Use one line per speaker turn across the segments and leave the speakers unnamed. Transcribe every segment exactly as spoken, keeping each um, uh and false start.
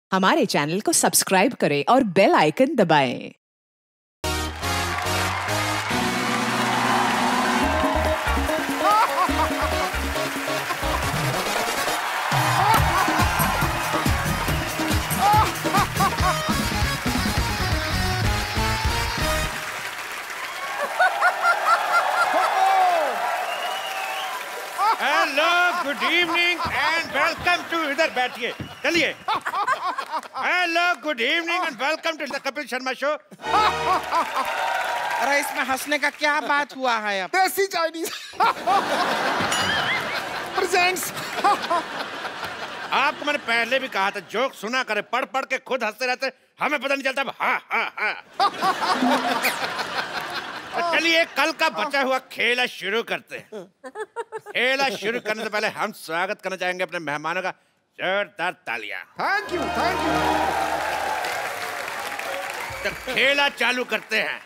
हमारे चैनल को सब्सक्राइब करें और बेल आइकन दबाएं।
Hello, good evening and welcome to, इधर बैठिए, चलिए। Hello, good evening and welcome to the Kapil Sharma show.
अरे इसमें हंसने का क्या बात हुआ है? अब
देसी चाइनीज प्रेजेंट्स।
आपको मैंने पहले भी कहा था, जोक सुना करे, पढ़ पढ़ के खुद हंसते रहते, हमें पता नहीं चलता। हाँ हाँ हाँ। तो चलिए कल का बचा हुआ खेला शुरू करते हैं। खेला शुरू करने से पहले हम स्वागत करना चाहेंगे अपने मेहमानों का। जोरदार तालियां।
Thank you thank you.
तो खेला चालू करते हैं।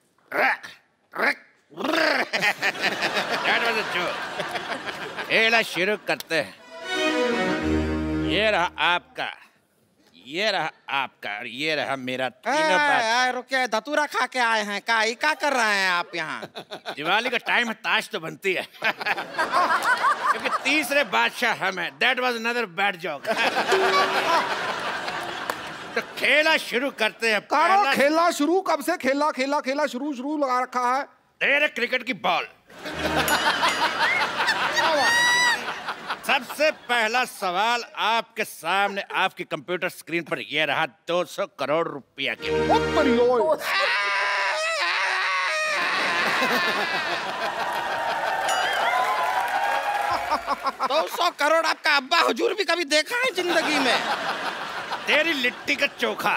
खेला शुरू करते हैं। ये रहा आपका, ये रहा आपका और ये रहा मेरा। तीनों बात।
रुके, धतूरा खा के आए हैं का? ये क्या कर रहे हैं आप यहाँ?
दिवाली का टाइम है, ताश तो बनती है। क्योंकि तीसरे बादशाह हम हैं। That was another bad joke। तो खेला शुरू करते हैं।
कारो खेला शुरू कब से? खेला खेला खेला शुरू शुरू लगा रखा है।
तेरे क्रिकेट की बॉल। सबसे पहला सवाल आपके सामने, आपकी कंप्यूटर स्क्रीन पर ये रहा। दो सौ करोड़ रुपया के लिए।
दो सौ करोड़ आपका अब्बा हुजूर भी कभी देखा है जिंदगी में?
तेरी लिट्टी का चोखा।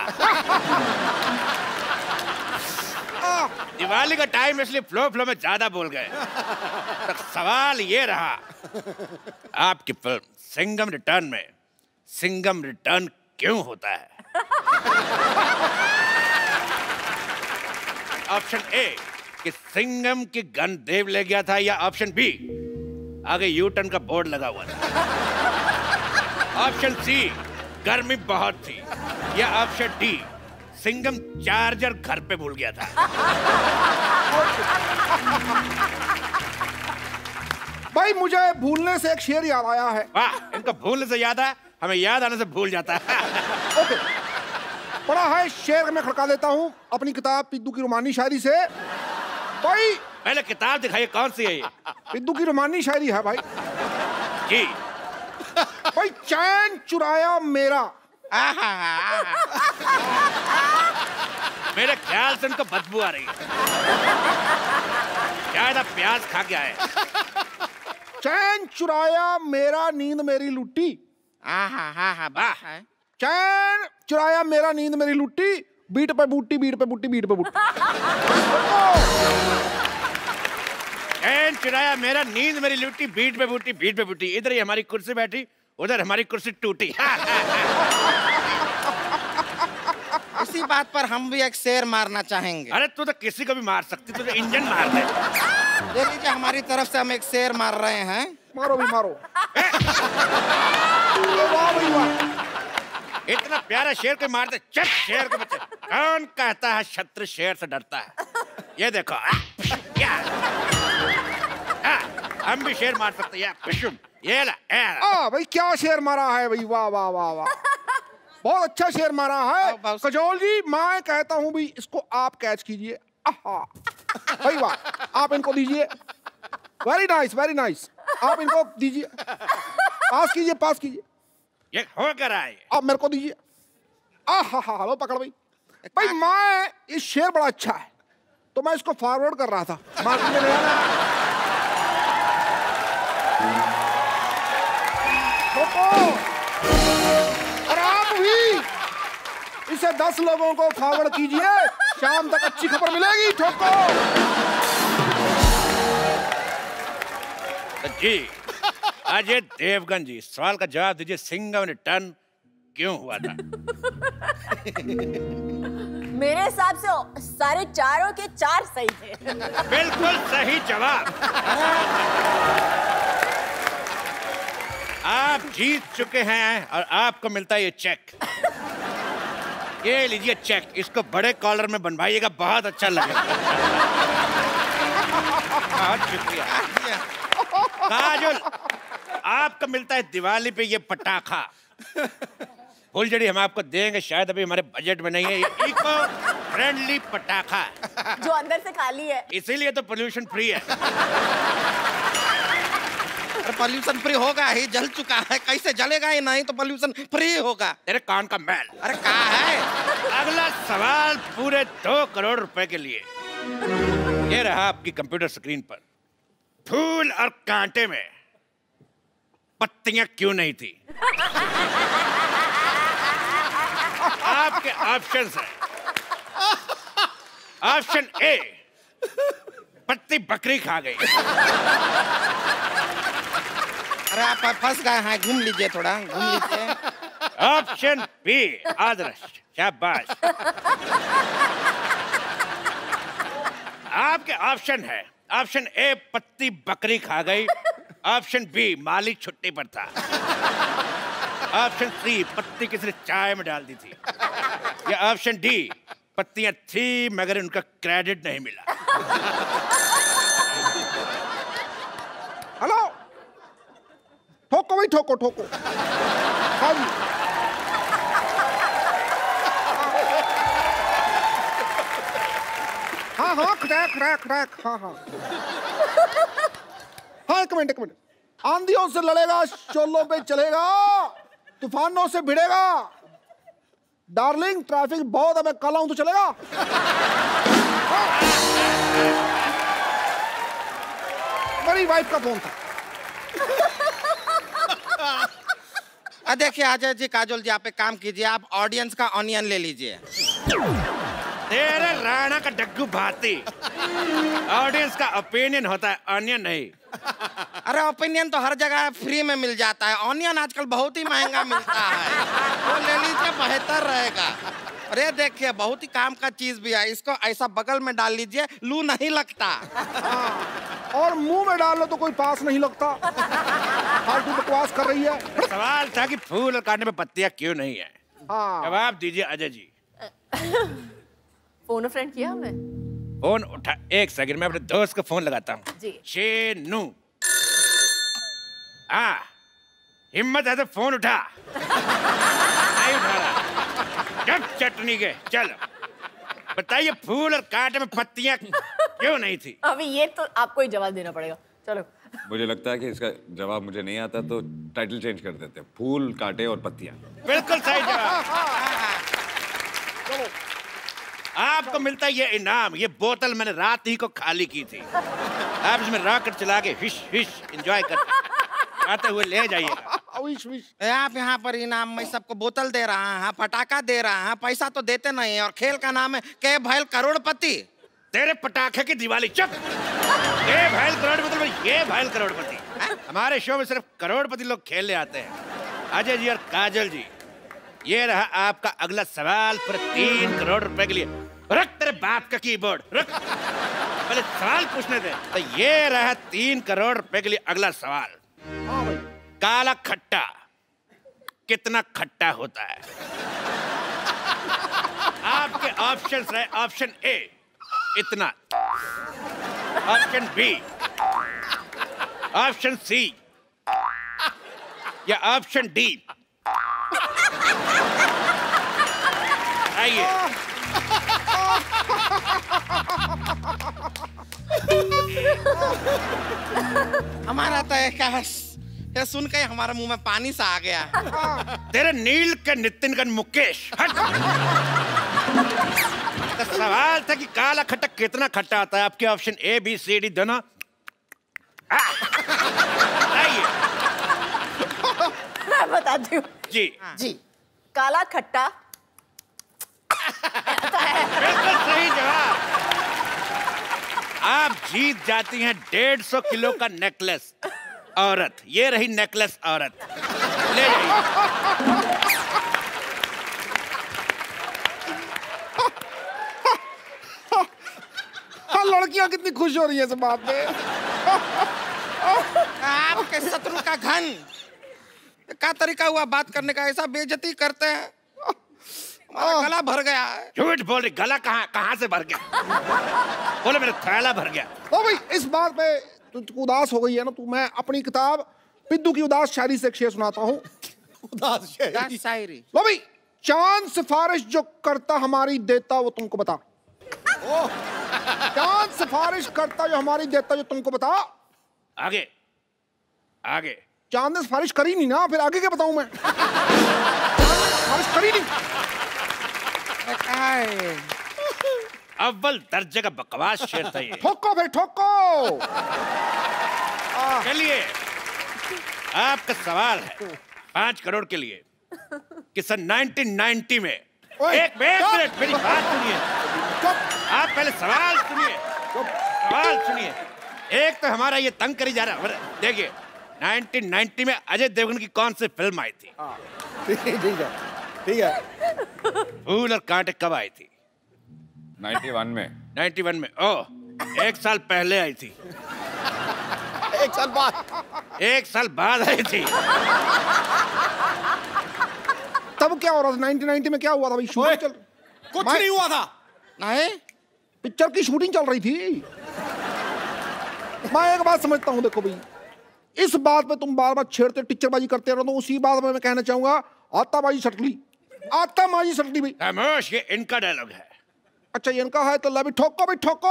दिवाली का टाइम इसलिए फ्लो फ्लो में ज्यादा बोल गए। तो सवाल ये रहा, आपकी फिल्म सिंघम रिटर्न में सिंघम रिटर्न क्यों होता है? ऑप्शन ए कि सिंघम की गन देव ले गया था, या ऑप्शन बी आगे यू टर्न का बोर्ड लगा हुआ था, ऑप्शन सी गर्मी बहुत थी, या ऑप्शन डी सिंघम चार्जर घर पे भूल गया था।
भाई मुझे भूलने से एक शेर याद आया है।
वाह, इनको भूलने से याद है, हमें याद आने से भूल जाता है।
ओके, पढ़ा है शेर मैं खड़का देता हूँ अपनी किताब पिद्दू की रोमानी शायरी से। भाई
पहले किताब दिखाइए, कौन सी है ये?
पिद्दू की रोमानी शायरी है भाई।
जी
भाई, चैन चुराया मेरा।
मेरे ख्याल से उनको बदबू आ रही है, शायद आप प्याज खा के आए।
चैन चुराया मेरा नींद मेरी लुट्टी।
आहा हा हा वाह।
चैन चुराया मेरा नींद मेरी लुट्टी, बीट पे बूटी बीट पे बूटी बीट पे बूटी।
चैन चुराया मेरा नींद मेरी लुट्टी, बीट पे बूटी बीट पे बूटी। इधर ही हमारी कुर्सी बैठी, उधर हमारी कुर्सी टूटी।
इसी बात पर हम भी एक शेर मारना चाहेंगे।
अरे तू तो किसी को भी मार सकती, तू तो इंजन मार दे।
देख लीजिए, हमारी तरफ से हम एक शेर मार रहे हैं।
मारो भी मारो। वाह भाई वाह।
इतना प्यारा शेर को मारते, चट शेर के बच्चे। कौन कहता है शत्रु शेर से डरता है? ये देखो, आ, क्या आ, हम भी शेर मार सकते हैं। ये ला,
आ, भाई क्या शेर मारा है भाई, वाह वाह वाह वाह, बहुत अच्छा शेर मारा है। कजोल जी, मैं कहता हूँ भाई इसको आप कैच कीजिए। भाई वाह, आप इनको दीजिए। वेरी नाइस वेरी नाइस, आप इनको दीजिए, पास कीजिए पास कीजिए।
ये हो कर आए,
आप मेरे को दीजिए। आहा हा हा, लो पकड़ भाई। भाई मैं, ये शेर बड़ा अच्छा है तो मैं इसको फॉरवर्ड कर रहा था मार्केट में ले आना। और आप भी इसे दस लोगों को फॉरवर्ड कीजिए, शाम तक अच्छी खबर मिलेगी। ठोको।
तो जी अजय देवगन जी, सवाल का जवाब दीजिए, सिंघम रिटर्न क्यों हुआ था?
मेरे हिसाब से सारे चारों के चार सही थे।
बिल्कुल सही जवाब। आप जीत चुके हैं और आपको मिलता है ये चेक। ये लीजिए चेक, इसको बड़े कॉलर में बनवाइएगा, बहुत अच्छा लगेगा। बहुत शुक्रिया। काजल, आपको मिलता है दिवाली पे ये पटाखा। फुलझड़ी हम आपको देंगे, शायद अभी हमारे बजट में नहीं है। ये इको फ्रेंडली पटाखा है
जो अंदर से खाली है,
इसीलिए तो पोल्यूशन फ्री है।
पोल्यूशन फ्री होगा ही, जल चुका है, कैसे जलेगा ही नहीं तो पोल्यूशन फ्री होगा।
तेरे कान का मैल।
अरे कहाँ है?
अगला सवाल पूरे दो करोड़ रुपए के लिए। ये रहा आपकी कंप्यूटर स्क्रीन पर। फूल और कांटे में पत्तियां क्यों नहीं थी? आपके ऑप्शंस हैं। ऑप्शन ए, पत्ती बकरी खा गई।
अरे आप फंस गए हैं, घूम लीजिए, थोड़ा घूम लीजिए।
ऑप्शन बी, आदर्श, शाबाश। आपके ऑप्शन है, ऑप्शन ए पत्ती बकरी खा गई, ऑप्शन बी माली छुट्टी पर था, ऑप्शन सी पत्ती किसी ने चाय में डाल दी थी, या ऑप्शन डी पत्तियां थी मगर उनका क्रेडिट नहीं मिला।
हेलो, ठोको भाई, ठोको ठोको। हाँ जी, हाँ हाँ, क्रैक क्रैक क्रैक, हाँ हाँ हाँ, एक मिनट एक मिनट। आंधियों से लड़ेगा, शोलों पे चलेगा, तूफानों से भिड़ेगा। डार्लिंग, ट्रैफिक बहुत है, मैं कल आऊं तो चलेगा? मेरी वाइफ का फोन था।
देखिए अजय जी, काजोल जी, आप एक काम कीजिए, आप ऑडियंस का ऑनियन ले लीजिए।
तेरे राणा का डग्गू भाती। ऑडियंस का ओपिनियन होता है, ऑनियन नहीं।
अरे ओपिनियन तो हर जगह फ्री में मिल जाता है, ऑनियन आजकल बहुत ही महंगा मिलता है, वो ले लीजिए, बेहतर रहेगा। अरे देखिए, बहुत ही काम का चीज भी है, इसको ऐसा बगल में डाल लीजिए, लू नहीं लगता।
और मुंह में डाल लो तो कोई पास नहीं लगता। फालतू बकवास कर रही है।
सवाल था कि फूल और कांटे में पत्तियां क्यों नहीं है।
हाँ,
जवाब दीजिए अजय जी।
फोन फ्रेंड किया हमने।
फोन उठा, एक सेकंड में अपने दोस्त को फोन लगाता हूँ।
जी।
शेनू, हाँ, हिम्मत है तो फोन उठा। नहीं उठा रहा। जब चटनी के, चलो बताइए, फूल और कांटे में पत्तियां क्यों नहीं थी?
अभी ये तो आपको ही जवाब देना पड़ेगा। चलो।
मुझे लगता है कि इसका जवाब मुझे नहीं आता, तो टाइटल चेंज कर देते हैं, फूल कांटे और पत्तियां।
बिल्कुल सही जवाब। आपको मिलता है ये इनाम। ये बोतल मैंने रात ही को खाली की थी। आप इसमें रॉकेट चला के हिश हिश एंजॉय करते आते हुए ले जाइएगा।
विश विश।
आप यहाँ पर इनाम में सबको बोतल दे रहा है, पटाखा दे रहा है, पैसा तो देते नहीं, और खेल का नाम है के भैल करोड़पति।
तेरे पटाखे की दिवाली। चुप। ये भैल करोड़पति, ये भैल करोड़पति। हमारे शो में सिर्फ करोड़पति लोग खेलने आते हैं। अजय जी और काजल जी, ये रहा आपका अगला सवाल पर तीन करोड़ रुपए के लिए। रख तेरे बाप का कीबोर्ड, रख। पहले सवाल पूछने दे। तो ये रहा तीन करोड़ रुपए के लिए अगला सवाल। काला खट्टा कितना खट्टा होता है? आपके ऑप्शंस रहे, ऑप्शन ए इतना, ऑप्शन बी, ऑप्शन सी, या ऑप्शन डी। आइए।
हमारा तो एक ये सुन के हमारे मुंह में पानी सा आ गया।
तेरे नील के नितिन का मुकेश। हट। तो सवाल था कि काला खट्टा कितना खट्टा आता है? आपके option A B C D दोनों। आइए
मैं बताती हूँ
जी।
जी। काला खट्टा
बिल्कुल सही जवाब। आप जीत जाती हैं डेढ़ सौ किलो का नेकलेस औरत। ये रही नेकलेस औरत, ले जाइए।
हाँ, लड़कियां कितनी खुश हो रही है इस बात पे।
आपके शत्रु का घन क्या तरीका हुआ बात करने का, ऐसा बेइज्जती करते हैं। मेरा गला भर गया है।
झूठ बोल रही, गला कहाँ कहाँ से भर गया? बोले मेरा थैला भर गया।
ओ भाई इस बात पे तू तू उदास हो गई है ना तू, मैं अपनी किताब पिद्दू की उदास शायरी से एक शेर सुनाता हूँ।
उदास शायरी शायरी।
लो भाई, चांद सिफारिश जो करता हमारी देता वो तुमको बता। चांद सिफारिश करता जो हमारी देता जो तुमको बता।
आगे आगे।
चांद ने सिफारिश करी नहीं ना, फिर आगे क्या बताऊं मैं? सिफारिश करी नहीं।
अव्वल दर्जे का बकवास शेर था ये।
ठोको फिर ठोको।
चलिए आपका सवाल है पांच करोड़ के लिए कि सन नाइनटीन नाइंटी में एक एक मिनट मेरी बात सुनिए। आप पहले सवाल सुनिए, सवाल सुनिए। एक तो हमारा ये तंग करी जा रहा है। देखिए नाइनटीन नाइंटी में अजय देवगन की कौन सी फिल्म आई थी?
ठीक है ठीक है।
फूल और कांटे कब आई थी?
इक्यानवे में।
इक्यानवे में। ओह, एक साल पहले आई थी।
एक साल बाद
एक साल बाद आई थी।
तब क्या हो रहा था? नाइनटीन नाइंटी में क्या हुआ था भाई? शूटिंग चल
कुछ नहीं हुआ था। नहीं,
पिक्चर की शूटिंग चल रही थी। मैं एक बात समझता हूँ, देखो भाई इस बात पे तुम बार बार छेड़ते टीचरबाजी करते रहो, तो उसी बात में मैं कहना चाहूंगा आताबाजी सटली, आताबाजी सटली भाई।
खामोश, ये इनका डायलॉग है।
अच्छा ये इनका है तो ला भी ठोको भाई ठोको।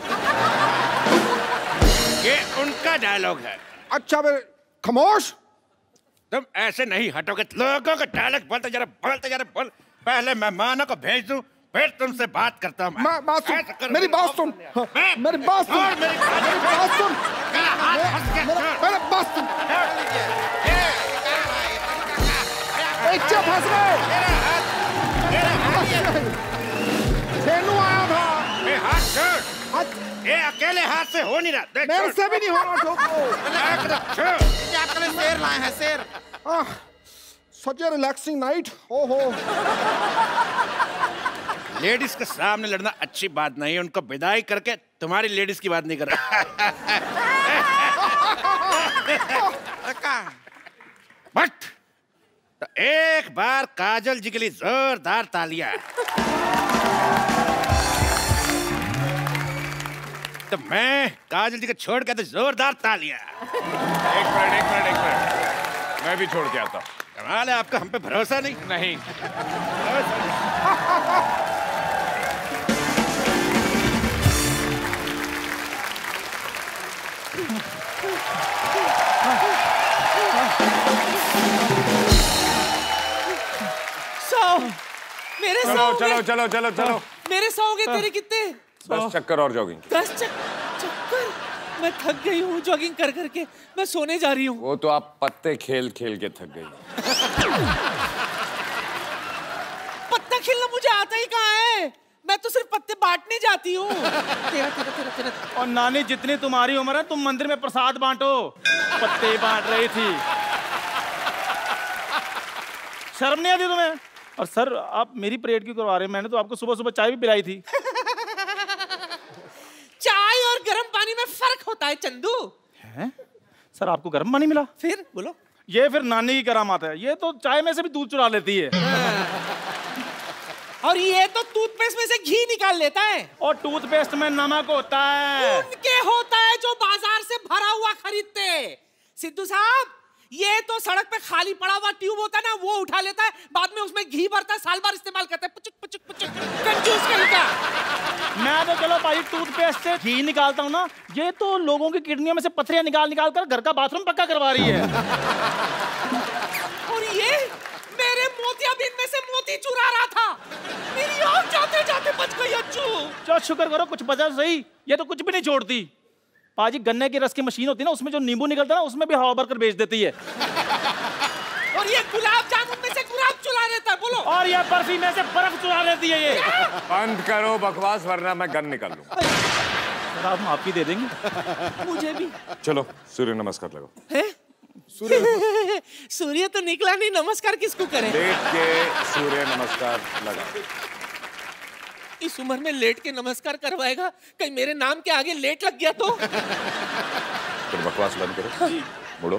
ये उनका डायलॉग है।
अच्छा फिर खामोश।
तुम ऐसे नहीं हटोगे, लोगों का डायलॉग बोलते जा रहे बोलते जा रहे बोल। पहले मेहमानों को भेज दूं फिर तुमसे बात करता हूँ।
मैं बात सुन, मेरी बात सुन, मेरी बात सुन, मेरी बात सुन, मेरी बात सुन। बच्चे फंस गए। सेनू आया था।
ये हाथ छोड़। ये अकेले हाथ से हो नहीं रहा। देख
मेरे से भी नहीं हो रहा। ठोको।
छोड़।
ये आपके लिए शेर लाए हैं, शेर।
Such a relaxing night. ओहो।
लेडीज के सामने लड़ना अच्छी बात नहीं है। उनको विदाई करके तुम्हारी लेडीज की बात नहीं कर रहा। बट तो एक बार काजल जी के लिए जोरदार तालियां। तो मैं काजल जी को छोड़ के तो जोरदार तालियां।
एक मिनट एक मिनट एक मिनट, मैं भी छोड़ के आता हूँ।
कमाल है आपका, हम पे भरोसा नहीं।
नहीं
सौ मेरे
चलो
सौ
चलो चलो चलो चलो।
मेरे सौ हो गए। तेरे कितने?
दस चक्कर और जॉगिंग।
दस चक, चक्कर। मैं थक गई हूँ जॉगिंग कर करके, मैं सोने जा रही हूँ।
वो तो आप पत्ते खेल खेल के थक गई।
पत्ता खेलना मुझे आता ही कहाँ है? मैं तो सिर्फ पत्ते बांटने जाती हूँ। तेरा तेरा तेरा तेरा।
और नानी जितनी तुम्हारी उम्र है तुम मंदिर में प्रसाद बांटो, पत्ते बांट रही थी। शर्म नहीं आती तुम्हें? और सर आप मेरी परेड क्यों करवा रहे हैं? मैंने तो आपको सुबह सुबह चाय भी पिलाई थी।
चाय और गर्म पानी में फर्क होता है चंदू।
हैं? सर आपको गर्म पानी मिला?
फिर बोलो।
ये फिर नानी की करामात है। ये तो चाय में से भी दूध चुरा लेती है।
और ये तो टूथपेस्ट में से घी निकाल लेता है।
और टूथपेस्ट में नमक होता है।
उनके होता है जो बाजार से भरा हुआ खरीदते। सिद्धू साहब, ये तो सड़क पे खाली पड़ा हुआ ट्यूब होता है ना, वो उठा लेता है, बाद में उसमें घी भरता है, साल बार इस्तेमाल करता है। पुचुक पुचुक पुचुक कंजूस कहीं का।
मैं तो चलो भाई टूथपेस्ट से घी निकालता हूँ ना, ये तो लोगों की किडनियों में से पथरियां निकाल निकाल कर घर का बाथरूम पक्का करवा रही है।
और ये मेरे मोतियाबिंद में से मोती चुरा रहा था। मेरी आँख जाते जाते बच गई अच्छू।
चलो शुक्र करो कुछ बचा सही, ये तो कुछ भी नहीं छोड़ती। पाजी गन्ने की रस की मशीन होती है ना, उसमें जो नींबू निकलता है ना, उसमें भी हवा भरकर बेच देती है।
और ये गुलाब जामुन में से गुलाब चुरा लेता है। बोलो।
और ये बर्फी में से बर्फ चुरा लेती है ये।
बंद करो बकवास वरना मैं गन निकाल लूंगा।
सर आप माफी दे देंगे?
मुझे भी।
चलो सूर्य नमस्कार लगाओ।
है? सूर्य सूर्य तो निकला नहीं, नमस्कार किसको करें?
लेट के सूर्य नमस्कार लगा।
इस उम्र में लेट के नमस्कार करवाएगा? कहीं मेरे नाम के आगे लेट लग गया तो?
फिर बकवास बंद करो, मुड़ो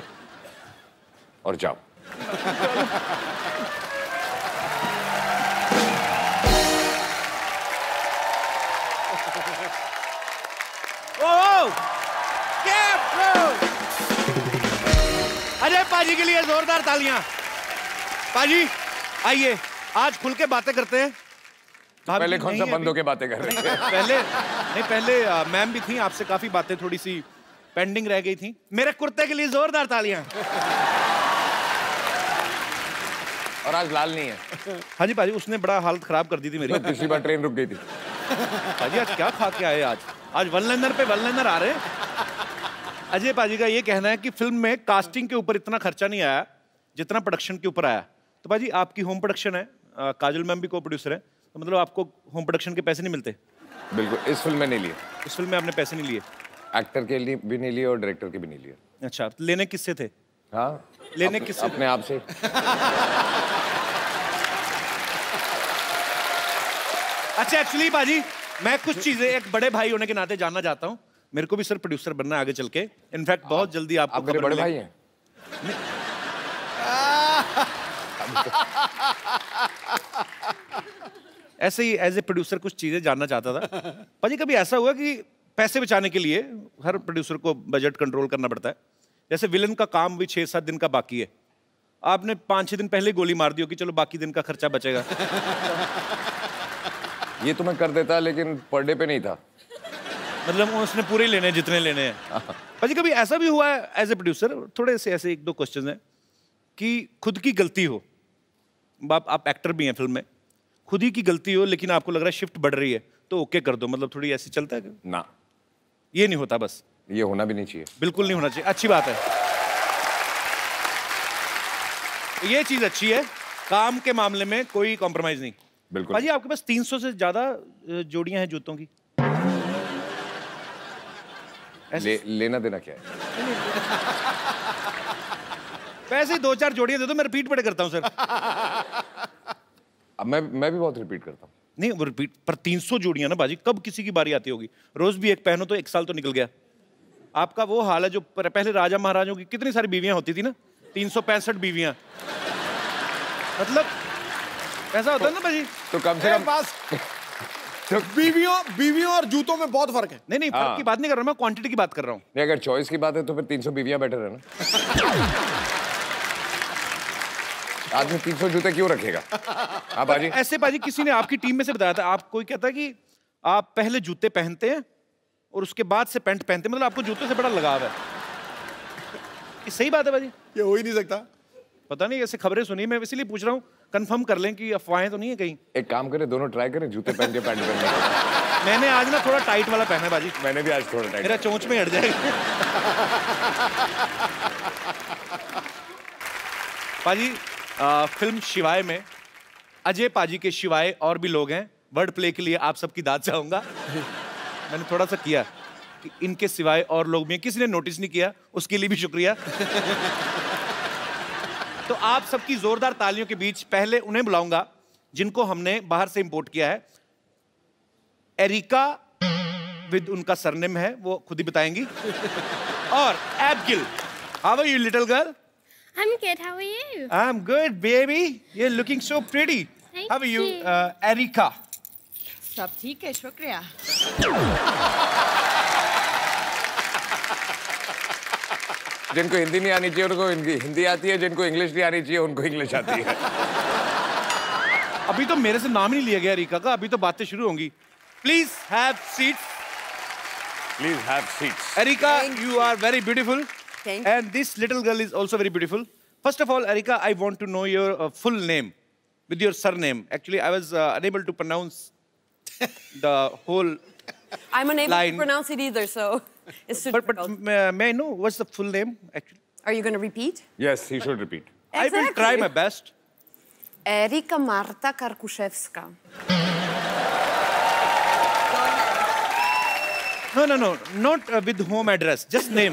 और जाओ।
पाजी के लिए जोरदार तालियां। पाजी आइए, आज खुल के बातें करते हैं।
पहले कौन सा बंदों के बातें कर रहे थे?
पहले नहीं, पहले मैम भी थी, आपसे काफी बातें थोड़ी सी पेंडिंग रह गई थी। मेरे कुर्ते के लिए जोरदार तालियां।
और आज लाल नहीं है।
हाँ जी पाजी, उसने बड़ा हालत खराब कर दी थी मेरी।
पिछली बार ट्रेन रुक गई थी।
पाजी आज क्या खा के आए? आज आज वन लाइनर पे वन लाइनर आ रहे हैं। अजय पाजी का ये कहना है कि फिल्म में कास्टिंग के ऊपर इतना खर्चा नहीं आया जितना प्रोडक्शन के ऊपर आया। तो पाजी आपकी होम प्रोडक्शन है, आ, काजल मैम भी को प्रोड्यूसर है, तो मतलब आपको होम प्रोडक्शन के पैसे नहीं मिलते?
बिल्कुल, इस फिल्म में नहीं लिए।
इस फिल्म में आपने पैसे नहीं लिए?
एक्टर के लिए भी नहीं लिए और डायरेक्टर के भी नहीं लिए।
अच्छा, तो लेने किससे थे?
हाँ,
लेने
अप,
किससे?
अपने आप से।
अच्छा, एक्चुअली पाजी मैं कुछ चीजें एक बड़े भाई होने के नाते जानना चाहता हूँ। मेरे को भी सर प्रोड्यूसर बनना है आगे चल के। इनफैक्ट बहुत जल्दी आपको।
आप मेरे बड़े भाई हैं?
ऐसे ही एज ए प्रोड्यूसर कुछ चीजें जानना चाहता था। पाजी कभी ऐसा हुआ कि पैसे बचाने के लिए हर प्रोड्यूसर को बजट कंट्रोल करना पड़ता है, जैसे विलन का काम भी छह सात दिन का बाकी है, आपने पाँच छह दिन पहले गोली मार दी हो कि चलो बाकी दिन का खर्चा बचेगा?
ये तो मैं कर देता, लेकिन पर डे पे नहीं था।
मतलब उसने पूरे लेने जितने लेने हैं। पाजी कभी ऐसा भी हुआ है एज ए प्रोड्यूसर, थोड़े से ऐसे एक दो क्वेश्चन हैं, कि खुद की गलती हो, आप, आप एक्टर भी हैं फिल्म में, खुद ही की गलती हो लेकिन आपको लग रहा है शिफ्ट बढ़ रही है तो ओके कर दो, मतलब थोड़ी ऐसी चलता है?
ना,
ये नहीं होता? बस
ये होना भी नहीं चाहिए।
बिल्कुल नहीं होना चाहिए, अच्छी बात है। ये चीज अच्छी है, काम के मामले में कोई कॉम्प्रोमाइज नहीं।
बिल्कुल।
पाजी आपके पास तीन सौ से ज्यादा जोड़ियां हैं जूतों की।
ले, लेना देना क्या है?
वैसे ही दो चार जोड़ियां दे दो, मैं रिपीट पड़े करता हूं सर।
अब मैं मैं भी बहुत रिपीट करता हूँ।
नहीं वो रिपीट पर तीन सौ जोड़ियां ना बाजी, कब किसी की बारी आती होगी? रोज भी एक पहनो तो एक साल तो निकल गया। आपका वो हाल है जो पहले राजा महाराजों की कितनी सारी बीवियां होती थी ना, तीन सौ पैंसठ बीवियां। मतलब ऐसा होता है ना बाजी।
तो कम से कम
बस बीवियों बीवियों और जूतों में बहुत फर्क है।
नहीं नहीं, फर्क की बात नहीं कर रहा मैं, क्वांटिटी की बात कर रहा हूँ।
नहीं, अगर चॉइस की बात है तो फिर तीन सौ बीवियां बेटर है ना। आदमी तीन सौ जूते क्यों रखेगा? हाँ बाजी।
ऐसे बाजी किसी ने आपकी टीम में से बताया था, आप कोई कहता कि आप पहले जूते पहनते हैं और उसके बाद से पैंट पहनते हैं, मतलब आपको जूतों से बड़ा लगाव है। ये सही बात है बाजी?
ये हो ही नहीं सकता।
पता नहीं, ऐसे खबरें सुनी, मैं इसीलिए पूछ रहा हूँ, कंफर्म कर लें कि अफवाहें तो नहीं है कहीं।
एक काम करें, दोनों ट्राई करें, जूते पहन के पैंट पहन के।
मैंने आज ना थोड़ा टाइट वाला पहना है बाजी।
मैंने भी आज थोड़ा टाइट।
मेरा चोंच में हट जाएगा। पाजी आ, फिल्म शिवाय में अजय पाजी के शिवाय और भी लोग हैं। वर्ड प्ले के लिए आप सबकी दाद चाहूंगा। मैंने थोड़ा सा किया कि इनके सिवाय और लोग भी हैं, किसी ने नोटिस नहीं किया, उसके लिए भी शुक्रिया। तो आप सबकी जोरदार तालियों के बीच पहले उन्हें बुलाऊंगा जिनको हमने बाहर से इंपोर्ट किया है। एरिका विद उनका सरनेम है, वो खुद ही बताएंगी। और Abigail, how are you little girl?
I'm good. How are you?
I'm good, baby. You're looking so pretty.
Thank
How are you,
you.
uh, Erika?
सब ठीक है, शुक्रिया।
जिनको हिंदी नहीं आनी चाहिए उनको हिंदी हिंदी आती है, जिनको इंग्लिश नहीं आनी चाहिए उनको इंग्लिश आती है।
अभी तो मेरे से नाम ही नहीं लिया गया एरिका का, अभी तो बातें शुरू होंगी। Please have seats.
Please have seats.
Erika, you are very beautiful.
Thank you.
And this little girl is also very beautiful. First of all, Erika, I want to know your uh, full name with your surname. Actually, I was uh, unable to pronounce the whole
I'm unable
line.
to pronounce it either, so it's too
But, but
difficult.
may, may I know what's the full name, actually?
Are you going to repeat?
Yes, he should repeat.
I will try my best.
Erika Marta Karkuszewska.
No, no, no, not uh, with home address, just name.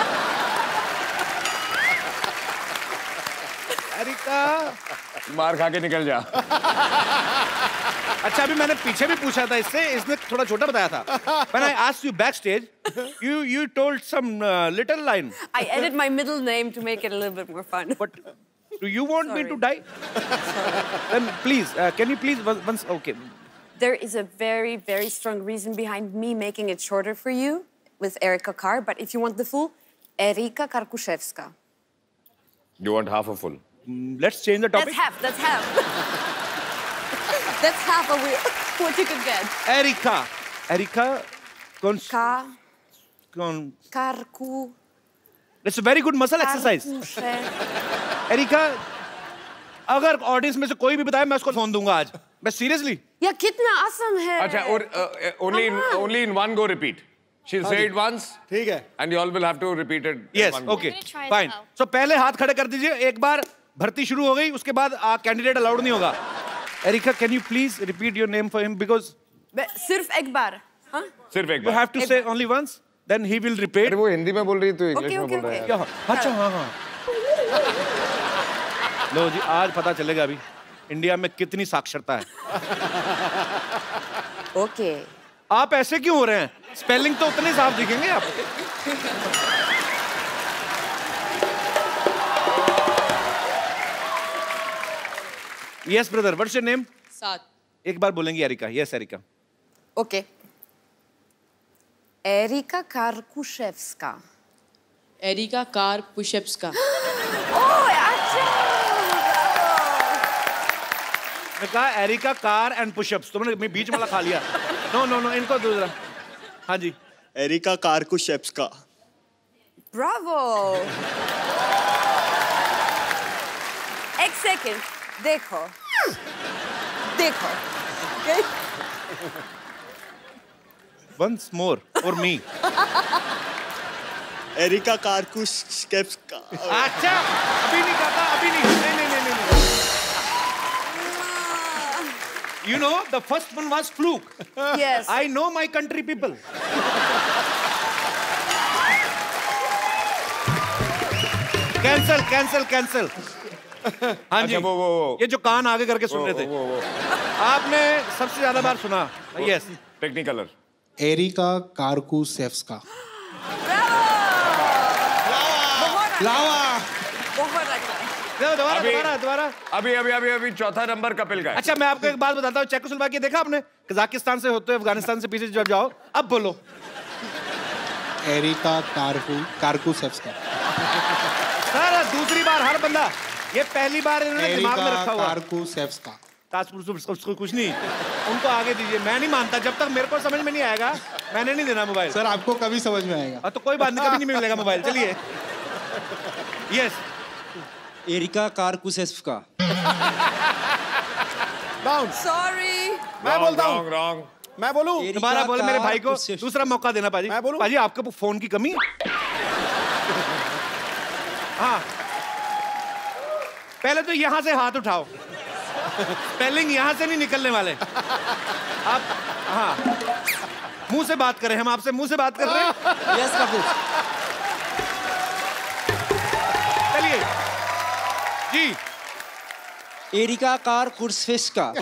Erika.
मार खा के निकल जा।
अच्छा, अभी मैंने पीछे भी पूछा था इससे, इसने थोड़ा छोटा बताया था। When I asked you backstage, you you told some uh, little line.
I added my middle name to make it a little bit more fun.
But do you want
Sorry.
me to die? Then please, uh, can you please once, once okay.
There is a very, very strong reason behind me making it shorter for you with Erika Carr, but if you want the full, Erika Karkuszewska.
You want half or full?
Let's change the topic.
That's half. That's half. That's half of we- what you could get.
Erika. Erika. Con.
Ka.
Con.
Karku.
It's a very good muscle exercise. Erika, अगर audience में से कोई भी बताए मैं उसको phone दूंगा आज. मैं seriously.
या कितना आसान है.
अच्छा, और uh, only in, only in one go repeat. She'll say it once.
ठीक है.
And you all will have to repeat it.
Yes, okay, fine. So पहले हाथ खड़े कर दीजिए. एक बार भर्ती शुरू हो गई, उसके बाद कैंडिडेट अलाउड नहीं होगा. Erika, can you please repeat your name for him because
सिर्फ एक बार. हाँ?
सिर्फ एक
you
bar.
have to say only once, then he will repeat.
अरे वो हिंदी में बोल रही है तो इंग्लिश में बोल रहा है.
क्या? अच्छा हाँ हाँ. लो जी, आज पता चलेगा अभी इंडिया में कितनी साक्षरता है.
ओके.
आप ऐसे क्यों हो रहे हैं? स्पेलिंग तो उतने साफ दिखेंगे आप. Yes, brother. What's your name?
सात.
एक बार बोलेंगी एरिका. Yes, एरिका.
ओके. एरिका कार्कुशेव्स्का.
एरिका कार पुशेप्सका.
ओह, अच्छा.
मैं कहा एरिका कार एंड पुशअप्स. तुमने मैं बीच वाला खा लिया. नो नो नो इनको दूसरा. हाँ जी.
एरिका कार्कुशेव्स्का.
ब्रावो. एक सेकंड. देखो. देखो. Okay?
Once more for me.
Erika कार्कुशेव्स्का.
अच्छा, अभी नहीं कहता, अभी नहीं. नहीं नहीं नहीं नहीं. You know, the first one was fluke.
Yes.
I know my country people. Cancel, cancel, cancel. हाँ जी.
अच्छा, वो वो वो.
ये जो कान आगे करके सुन रहे थे.
वो वो.
आपने सबसे ज्यादा बार सुना. Yes.
टेक्निकलर.
एरिका कार्कुशेव्स्का.
लावा. बहुत अच्छा.
दोबारा
अभी-
दोबारा दोबारा.
अभी अभी अभी अभी चौथा नंबर कपिल का है.
अच्छा, मैं आपको एक बात बताता हूँ. चेकोस्लोवाकिया देखा आपने? कजाकिस्तान से होते हुए अफगानिस्तान से पीछे जब जाओ. अब बोलो.
एरिका कार्कु कार्कुशेव्स्का.
सर दूसरी बार हर बंदा. ये पहली बार इन्होंने दिमाग में
एरिका
रखा हुआ.
कार्कुशेव्स्का.
उसको कुछ नहीं. उनको आगे दीजिए. मैं नहीं मानता जब तक मेरे को समझ में नहीं आएगा. मैंने नहीं देना मोबाइल.
सर आपको कभी समझ में आएगा.
तो कोई बात नहीं, कभी नहीं मिलेगा मोबाइल. चलिए. यस.
एरिका कार्कुशेव्स्का.
डाउन.
सॉरी.
मैं बोलता हूँ.
Wrong wrong.
मैं बोलूँ.
दोबारा बोले मेरे भाई को. दूसरा मौका देना पाजी.
मैं बोलूँ?
पाजी आपके फोन की कमी. हाँ, पहले तो यहाँ से हाथ उठाओ. स्पेलिंग यहाँ से नहीं निकलने वाले. आप हाँ मुंह से बात करें. हम आपसे मुंह से बात कर रहे हैं.
यस कपिल.
चलिए जी.
एरिका कार्कुशेव्स्का.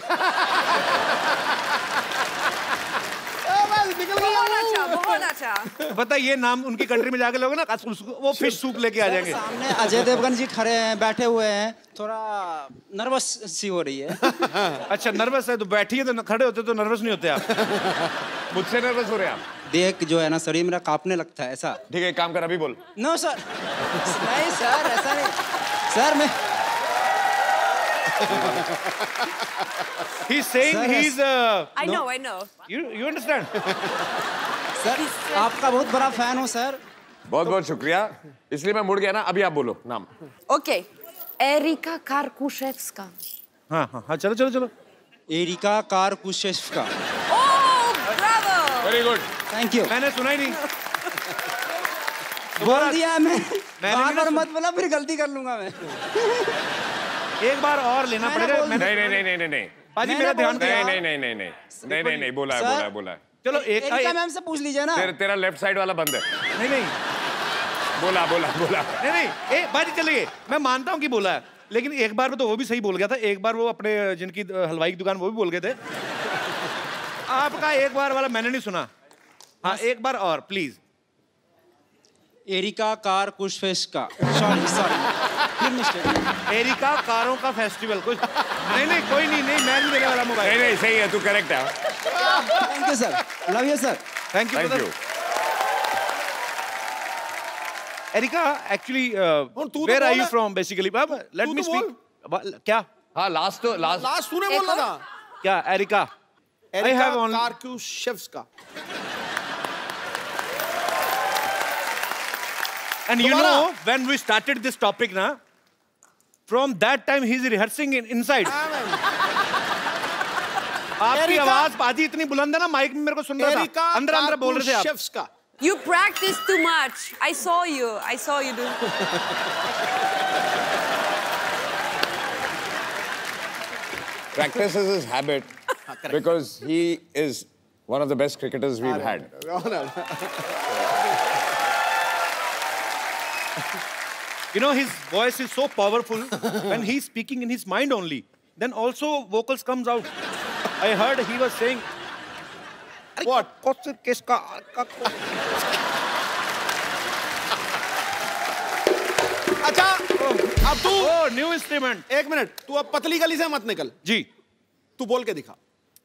बहुत अच्छा. बहुत अच्छा.
पता है ये नाम उनकी कंट्री में जाके लोगे ना वो फिश सूप लेके आ जाएंगे.
सामने अजय देवगन जी खड़े हैं, बैठे हुए हैं. थोड़ा नर्वस सी हो रही है.
अच्छा नर्वस है तो बैठिए. तो खड़े होते तो नर्वस नहीं होते आप.
मुझसे नर्वस हो रहे हैं आप?
देख जो है ना शरीर मेरा कांपने लगता है ऐसा.
ठीक है, एक काम कर अभी बोल.
No sir. नहीं सर, ऐसा नहीं सर. मैं
He's saying
Sir,
he's. Uh,
I know, I know.
You you understand?
Sir आपका बहुत बड़ा फैन हूँ सर.
बहुत बहुत शुक्रिया. इसलिए मैं मुड़ गया ना. अभी आप बोलो नाम.
ओके. एरिका कार्कुशेव्स्का.
हाँ हाँ हाँ चलो चलो चलो.
एरिका कार्कुशेव्स्का.
ओह, bravo.
Very good.
Thank you.
मैंने सुना ही नहीं.
बोल दिया मैं.
मैंने
बार
भी
बार
ना
मत बोला, फिर गलती कर लूंगा मैं.
एक बार और लेना
मैंने
पड़ेगा.
बोल-
मैंने
नहीं नहीं नहीं नहीं नहीं नहीं.
पाजी
मैंने
मेरा ध्यान
बोल
दिया.
दिया.
नहीं नहीं नहीं नहीं नहीं नहीं नहीं बोला है
सर,
बोला है बोला है.
चलो एक
एरिका मैम से पूछ लीजिए ना.
तेरा तेरा लेफ्ट साइड वाला बंद है.
नहीं नहीं
बोला बोला बोला.
नहीं नहीं. ए बाजी चलिए. मैं मानता हूँ कि बोला है, लेकिन एक बार में तो वो भी सही बोल गया था. एक बार वो अपने जिनकी हलवाई की दुकान वो भी बोल गए थे. आपका एक बार वाला मैंने नहीं सुना. हाँ एक बार और प्लीज.
एरिका कार्कुशेव्स्का. Sorry sorry. फिर मिस्टेक.
एरिका कारों का फेस्टिवल. कुछ नहीं नहीं कोई नहीं. नहीं मैं नहीं देने वाला मोबाइल.
नहीं नहीं सही है, तू करेक्ट है.
Thank you sir. Love you sir.
Thank you.
Thank you.
Erika, actually, uh, where are you from, basically? Let me speak. क्या?
हाँ, last तो last.
Last तूने बोला था.
क्या, Erika? I have only.
Karkushevska.
And you know, when we started this topic, na, from that time he's rehearsing in, inside. आपकी आवाज पाजी इतनी बुलंद है ना, माइक में मेरे को सुन रहा था. अंदर अंदर बोल रहे थे आप.
You practice too much. I saw you. I saw you do.
Practice is his habit because he is one of the best cricketers we've had.
You know, his voice is so powerful when he's speaking in his mind only. Then also vocals comes out. I heard he was saying, what?
अच्छा, अब तू
oh, new instrument.
एक minute, तू अब पतली गली से मत निकल.
जी.
तू बोल के दिखा.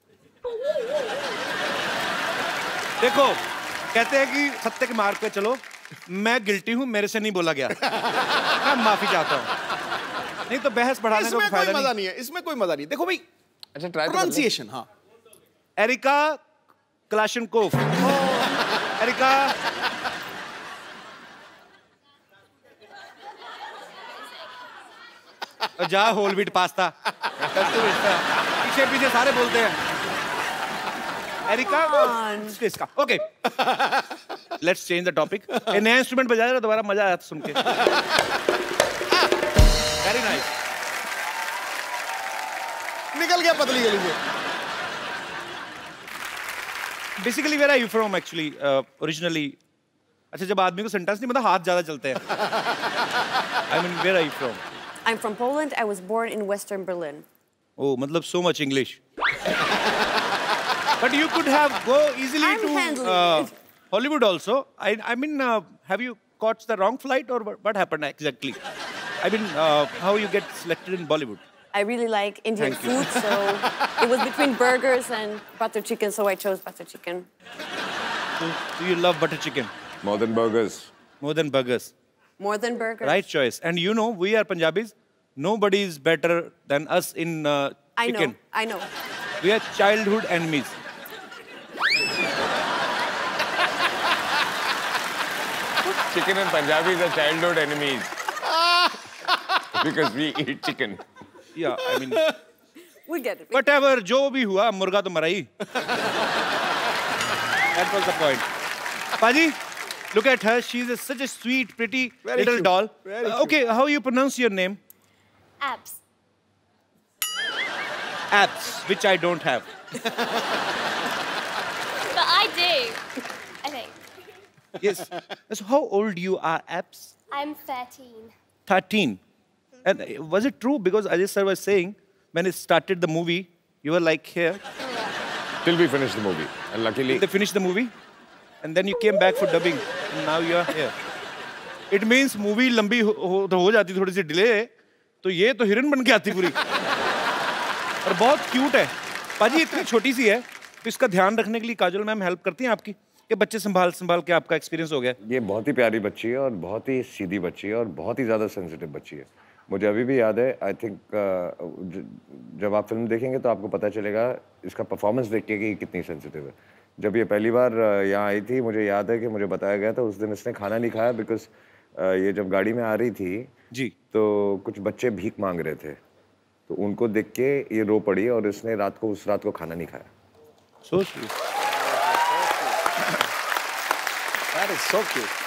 देखो, कहते हैं कि सत्य के मार्ग पे चलो. मैं गिल्टी हूँ, मेरे से नहीं बोला गया. मैं माफी चाहता हूँ. नहीं तो बहस बढ़ाने का फायदा नहीं.
मजा नहीं है. इसमें कोई मजा नहीं. देखो भाई.
अच्छा, ट्राई
प्रोनाउंसिएशन. हाँ.
Erika Kalashnikov. एरिका. जा होल व्हीट पास्ता. पीछे पीछे सारे बोलते हैं. एरिका इसका. Okay. Let's change the topic. ये नया इंस्ट्रूमेंट बजा रहा, दोबारा मजा आया सुन के. Very nice.
निकल गया पतली गली से.
Basically where are you from actually originally? अच्छा, जब आदमी को सेंटेंस नहीं मतलब हाथ ज्यादा चलते हैं. I mean where are you from?
I'm from Poland. I was born in Western Berlin.
Oh, मतलब so much English. But you could have go easily
I'm
to uh, Hollywood also. I I mean, uh, have you caught the wrong flight or what, what happened exactly? I mean, uh, how you get selected in Bollywood?
I really like Indian
Thank you.
food, so it was between burgers and butter chicken, so I chose butter chicken.
So, do you love butter chicken?
More than burgers.
More than burgers.
More than burgers.
Right choice. And you know, we are Punjabis. Nobody is better than us in uh,
I
chicken.
know. I know.
We are childhood enemies.
Chicken and Punjabis are childhood enemies. Because we eat chicken.
Yeah, I mean.
We get it.
Whatever, जो भी हुआ, मुर्गा तो मरा ही. That was the point. Paji, look at her. She's a, such a sweet, pretty
Very
little
cute.
doll.
Very
Uh, okay, how you pronounce your name?
Abs.
Abs, which I don't have.
But I do, I think.
Yes. So how old you are, Abs?
I'm thirteen.
thirteen. And uh, was it true? Because Ajay sir was saying, when it started the movie, you were like here.
Till we finished the movie. And luckily...
They finished the movie. And then you came back for dubbing. And now you are here. It means movie लंबी हो, हो, तो हो जाती थोड़ी सी delay, तो ये तो हिरन बन के आती पूरी. और बहुत क्यूट है. पाजी इतनी छोटी सी है, तो इसका ध्यान रखने के लिए काजल मैम हेल्प करती हैं आपकी? ये बच्चे संभाल संभाल के आपका एक्सपीरियंस हो गया?
ये बहुत ही प्यारी बच्ची है और बहुत ही सीधी बच्ची है और बहुत ही ज़्यादा सेंसिटिव बच्ची है. मुझे अभी भी याद है, आई थिंक जब आप फिल्म देखेंगे तो आपको पता चलेगा इसका परफॉर्मेंस देख के कि कितनी सेंसिटिव है. जब ये पहली बार यहाँ आई थी, मुझे याद है कि मुझे बताया गया था उस दिन इसने खाना नहीं खाया बिकॉज ये जब गाड़ी में आ रही थी
जी, तो
कुछ बच्चे भीख मांग रहे थे, तो उनको देख के ये रो पड़ी और इसने रात को उस रात को खाना नहीं खाया.
So sweet.
That is so cute.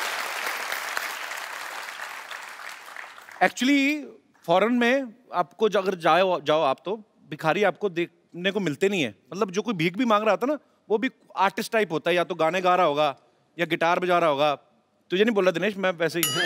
Actually foreign में आपको अगर जाओ जाओ आप तो भिखारी आपको देखने को मिलते नहीं है. मतलब जो कोई भीख भी मांग रहा था ना, वो भी आर्टिस्ट टाइप होता है, या तो गाने गा रहा होगा या गिटार बजा रहा होगा. तुझे नहीं बोल रहा दिनेश, मैं वैसे ही.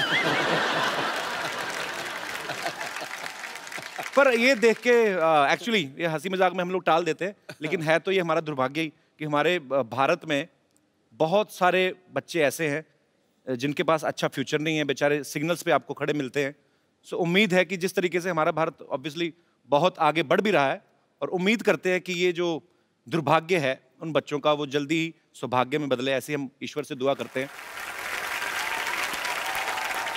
पर ये देख के एक्चुअली ये हंसी मजाक में हम लोग टाल देते हैं, लेकिन है तो ये हमारा दुर्भाग्य ही कि हमारे भारत में बहुत सारे बच्चे ऐसे हैं जिनके पास अच्छा फ्यूचर नहीं है. बेचारे सिग्नल्स पे आपको खड़े मिलते हैं. सो so, उम्मीद है कि जिस तरीके से हमारा भारत ऑब्वियसली बहुत आगे बढ़ भी रहा है, और उम्मीद करते हैं कि ये जो दुर्भाग्य है उन बच्चों का वो जल्दी ही सौभाग्य में बदले. ऐसे हम ईश्वर से दुआ करते हैं.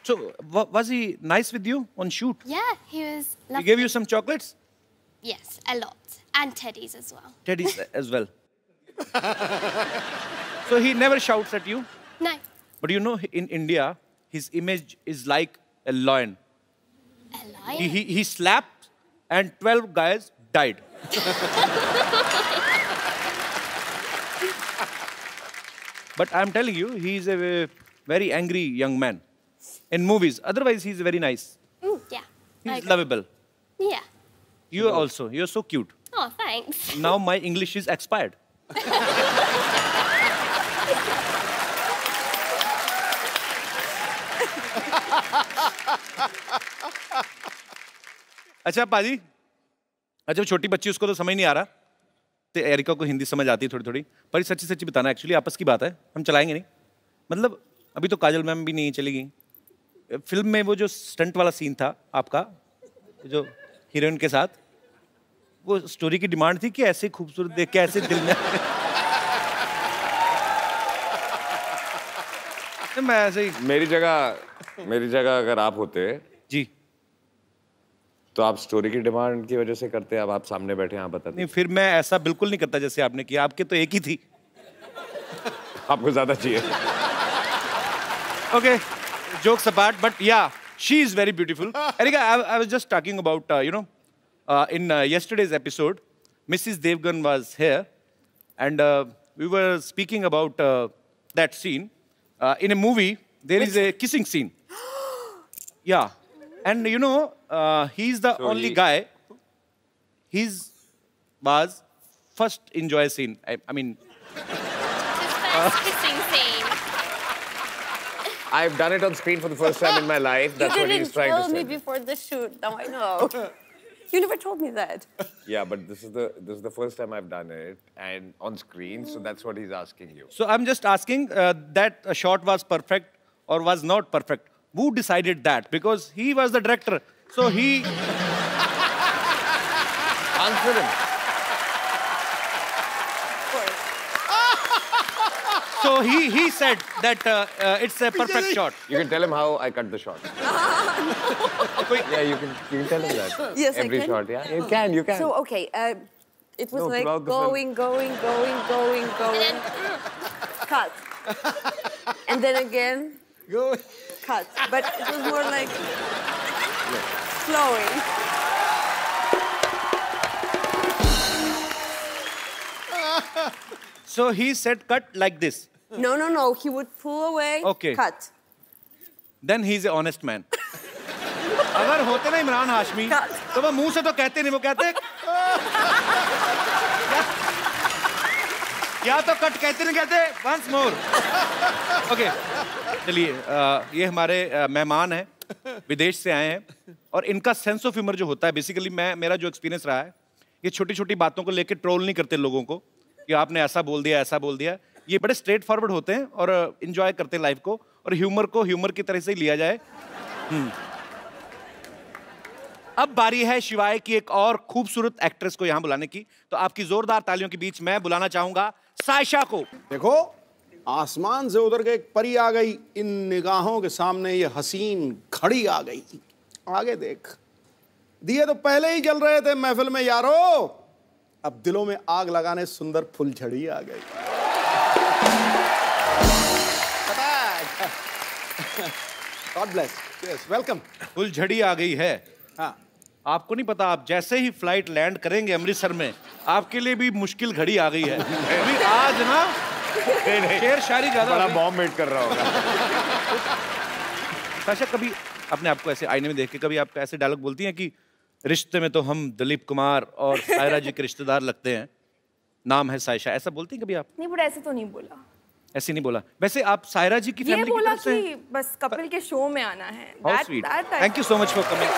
So, wa- was he nice with you on shoot?
Yeah, he was
He
lovely.
gave you some chocolates?
Yes, a lot. And teddies as well.
Teddies as well. So he never shouts at you?
No.
But you know, in India, his image is like a lion.
A lion?
He, he, he slapped and twelve guys died. But I'm telling you, he's a very angry young man. In movies, otherwise he's very nice.
Mm, yeah. I
He's
agree.
lovable.
Yeah.
You also, you're so cute.
Oh, thanks.
Now my English is expired. अच्छा पाजी, अच्छा छोटी बच्ची उसको तो समझ नहीं आ रहा, तो एरिका को हिंदी समझ आती है थोड़ी थोड़ी, पर सच्ची सच्ची बताना, एक्चुअली आपस की बात है, हम चलाएंगे नहीं, मतलब अभी तो काजल मैम भी नहीं चली गई, फिल्म में वो जो स्टंट वाला सीन था आपका, जो हीरोइन के साथ, वो स्टोरी की डिमांड थी कि ऐसे खूबसूरत देख के ऐसे दिल में मैं ऐसे ही
मेरी जगह मेरी जगह अगर आप होते
जी
तो आप स्टोरी की डिमांड की वजह से करते, अब आप सामने बैठे आप बताते।
नहीं, फिर मैं ऐसा बिल्कुल नहीं करता जैसे आपने किया, आपके तो एक ही थी।
आपको ज्यादा चाहिए।
Okay, jokes apart, but yeah, she is very beautiful. Erika, I, I was just talking about, uh, you know, uh, in uh, yesterday's episode, Missus Devgan was here, and uh, we were speaking about uh, that scene. Uh, in a movie, there is a kissing scene. Yeah, and you know, uh, he's the
So
only
he-
guy. His was first enjoy scene. I, I mean,
First kissing scene.
I've done it on screen for the first time in my life. That's
you
what
didn't
he's trying
tell
to
me
say.
before the shoot. Now I know. You never told me that.
Yeah, but this is the this is the first time I've done it and on screen, so that's what he's asking you.
so I'm just asking uh, that a shot was perfect or was not perfect. Who decided that? Because he was the director. So he...
Answer him.
So he, he said that uh, uh, it's a perfect shot.
You can tell him how I cut the shot. Yeah, you can you can tell him that.
Yes, I
Every
can.
shot, yeah. You can, you can.
So, okay, uh, it was
No,
like
throughout the film.
going, going, going, going, going. Cut. And then again, cut. But it was more like flowing.
So he said cut like this.
No, no, no. He would pull away,
Okay.
cut.
Then he's an honest man. अगर होते ना इमरान हाशमी तो वो मुंह से तो कहते नहीं, वो कहते या तो कट कहते नहीं कहते वंस मोर। ओके, चलिए अ, ये हमारे अ, मेहमान हैं, विदेश से आए हैं और इनका सेंस ऑफ ह्यूमर जो होता है, बेसिकली मैं मेरा जो एक्सपीरियंस रहा है, ये छोटी छोटी बातों को लेकर ट्रोल नहीं करते लोगों को कि आपने ऐसा बोल दिया ऐसा बोल दिया, ये बड़े स्ट्रेट फॉरवर्ड होते हैं और इंजॉय करते हैं लाइफ को, और ह्यूमर को ह्यूमर की तरह से ही लिया जाए। हम्म। अब बारी है शिवाय की एक और खूबसूरत एक्ट्रेस को यहाँ बुलाने की, तो आपकी जोरदार तालियों के बीच मैं बुलाना चाहूंगा सायशा को।
देखो, आसमान से उतर के एक परी आ गई, इन निगाहों के सामने ये हसीन घड़ी आ गई। आगे देख, दिए तो पहले ही जल रहे थे महफिल में यारो, अब दिलों में आग लगाने सुंदर फुलझड़ी आ गई। God bless, yes, welcome.
फुलझड़ी आ गई है।
हाँ,
आपको नहीं पता, आप जैसे ही फ्लाइट लैंड करेंगे अमृतसर में, आपके लिए भी मुश्किल घड़ी आ गई है। अभी आज ना शेर शायरी ज्यादा
बड़ा
हो गई।
बॉम्ब वेट कर रहा होगा।
सायशा, कभी अपने आप को ऐसे आईने में देख के कभी आप ऐसे डायलॉग बोलती हैं कि रिश्ते में तो हम दिलीप कुमार और सायरा जी के रिश्तेदार लगते हैं, नाम है सायशा, ऐसा बोलती हैं कभी आप?
नहीं, बट ऐसे तो नहीं बोला।
ऐसे नहीं बोला। वैसे आप सायरा जी की
ये
फैमिली की
बोला
तरफ से
कि बस कपिल के शो में आना है।
How
That-
sweet.
that I-
Thank you so much for coming.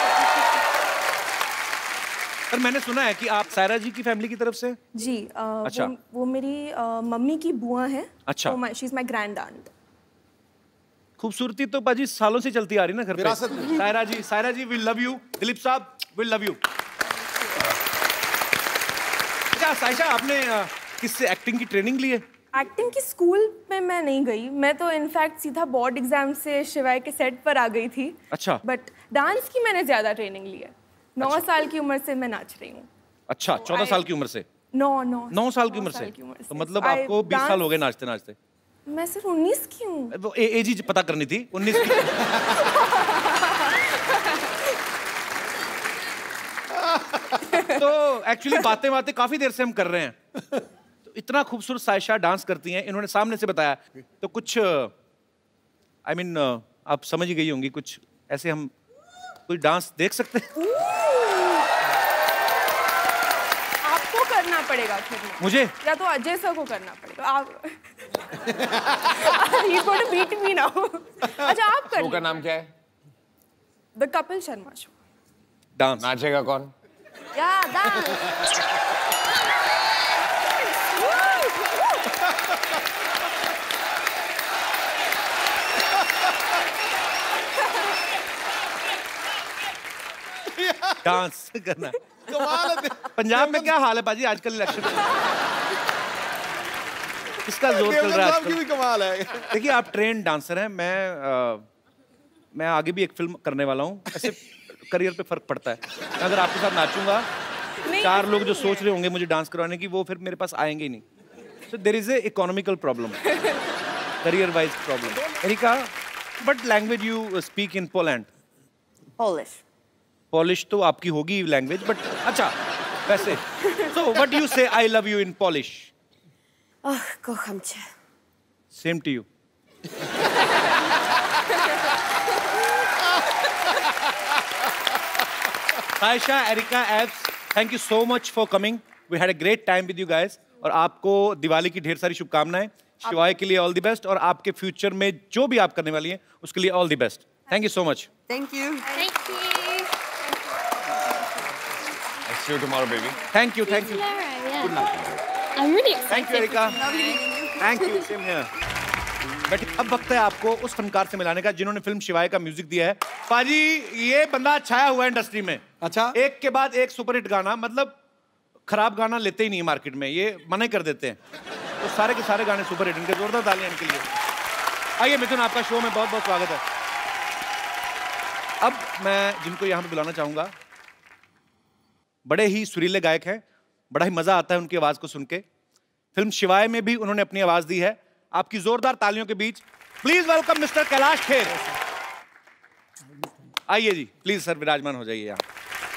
पर मैंने सुना है कि आप सायरा जी की फैमिली की तरफ से?
जी, अ,
अच्छा।
वो, वो मेरी अ, मम्मी की बुआ है।
अच्छा।
She is my grand aunt.
खूबसूरती तो बाजी सालों से चलती आ रही ना घर पे।
विरासत में।
Saira ji, Saira ji will love you. Dilip Sahab will love you. अच्छा सायशा, आपने अ, किससे एक्टिंग की ट्रेनिंग ली है?
एक्टिंग की स्कूल में मैं नहीं गई, मैं तो इनफैक्ट सीधा बोर्ड एग्जाम से शिवाय के सेट पर आ गई थी।
अच्छा।
बट डांस की मैंने ज्यादा ट्रेनिंग ली है। नौ अच्छा। साल की उम्र से मैं नाच रही हूँ।
अच्छा, चौदह साल की उम्र से?
नौ नौ
नौ साल की उम्र से? तो मतलब आपको बीस साल हो गए नाचते नाचते?
मैं सिर्फ उन्नीस की हूँ।
वो एज ही पता करनी थी, उन्नीस की। तो एक्चुअली बातें बातें काफी देर से हम कर रहे हैं। तो इतना खूबसूरत सायशा डांस करती हैं, इन्होंने सामने से बताया, तो कुछ आई I मीन mean, आप समझ ही गई होंगी, कुछ ऐसे हम कोई डांस देख सकते हैं?
आपको करना पड़ेगा फिर।
मुझे?
या तो अजय सर को करना पड़ेगा। आप He's going to beat me now. अच्छा आप कर।
शो का नाम क्या है?
The Kapil Sharma show.
Dance
नाचेगा कौन?
या डांस।
डांस करना। पंजाब में क्या हाल है बाजी आजकल इलेक्शन में? इसका जोर चल रहा है आजकल।
भी कमाल है।
देखिए आप ट्रेन डांसर हैं, मैं आ, मैं आगे भी एक फिल्म करने वाला हूँ। ऐसे करियर पे फर्क पड़ता है। अगर आपके साथ नाचूंगा, चार लोग जो सोच रहे होंगे मुझे डांस करवाने की, वो फिर मेरे पास आएंगे ही नहीं। So there is a economical problem, career wise problem. Erika, what language you speak in Poland?
Polish.
Polish तो आपकी होगी लैंग्वेज, बट अच्छा वैसे सो what you say I love you in Polish?
Oh, kocham cię.
Same to you. Saisha, Erika, Abs, thank you so much for coming. We had a great time with you guys. और आपको दिवाली की ढेर सारी शुभकामनाएं। शिवाय के लिए all the best, और आपके फ्यूचर में जो भी आप करने वाली हैं उसके लिए all the best. Thank you so much.
Thank you.
Thank you.
I'll see you tomorrow, baby.
Thank you, thank you.
Yeah.
Good night.
I'm really excited.
Thank you, Erika.
Lovely meeting you.
Thank you. Same here. बेटी, अब वक्त है आपको उस फनकार से मिलाने का जिन्होंने फिल्म शिवाय का म्यूजिक दिया है। पाजी, ये बंदा छाया हुआ है इंडस्ट्री में।
अच्छा।
एक के बाद एक सुपरहिट गाना, मतलब खराब गाना लेते ही नहीं मार्केट में, ये मना कर देते हैं। तो सारे के सारे गाने सुपरहिट, इनके जोरदार तालियां इनके लिए। आइए मिथुन, आपका शो में बहुत बहुत स्वागत है। अब मैं जिनको यहाँ पे बुलाना चाहूंगा, बड़े ही सुरीले गायक हैं, बड़ा ही मजा आता है उनकी आवाज को सुन के। फिल्म शिवाय में भी उन्होंने अपनी आवाज दी है। आपकी जोरदार तालियों के बीच please welcome mister Kailash Kher. आइए जी, प्लीज सर विराजमान हो जाइए यहाँ।